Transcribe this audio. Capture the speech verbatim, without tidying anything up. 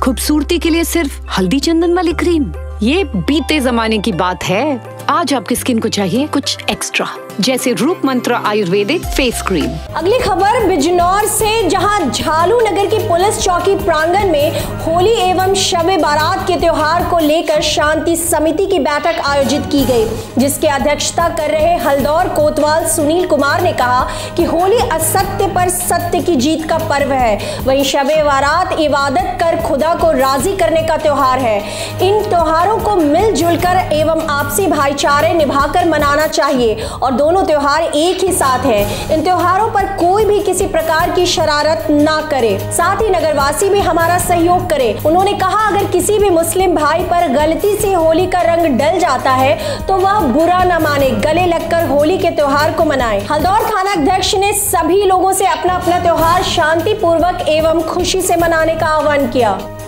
खूबसूरती के लिए सिर्फ हल्दी चंदन वाली क्रीम, ये बीते जमाने की बात है। आज आपकी स्किन को चाहिए कुछ एक्स्ट्रा, जैसे रूप मंत्र आयुर्वेदिक फेस क्रीम। अगली खबर बिजनौर से, जहां झालू नगर की पुलिस चौकी प्रांगण में होली एवं शबे बारात के त्योहार को लेकर शांति समिति की बैठक आयोजित की गई, जिसकी अध्यक्षता कर रहे हल्दौर कोतवाल सुनील कुमार ने कहा कि होली असत्य पर सत्य की जीत का पर्व है, वहीं शबे बारात इबादत कर खुदा को राजी करने का त्योहार है। इन त्योहारों को मिलजुल कर एवं आपसी भाईचारे निभाकर मनाना चाहिए और दोनों त्योहार एक ही साथ हैं। इन त्योहारों पर कोई भी किसी प्रकार की शरारत ना करे, साथ ही नगरवासी भी हमारा सहयोग करे। उन्होंने कहा, अगर किसी भी मुस्लिम भाई पर गलती से होली का रंग डल जाता है तो वह बुरा न माने, गले लगकर होली के त्योहार को मनाए। हल्दौर थाना अध्यक्ष ने सभी लोगों से अपना अपना त्योहार शांति पूर्वक एवं खुशी से मनाने का आह्वान किया।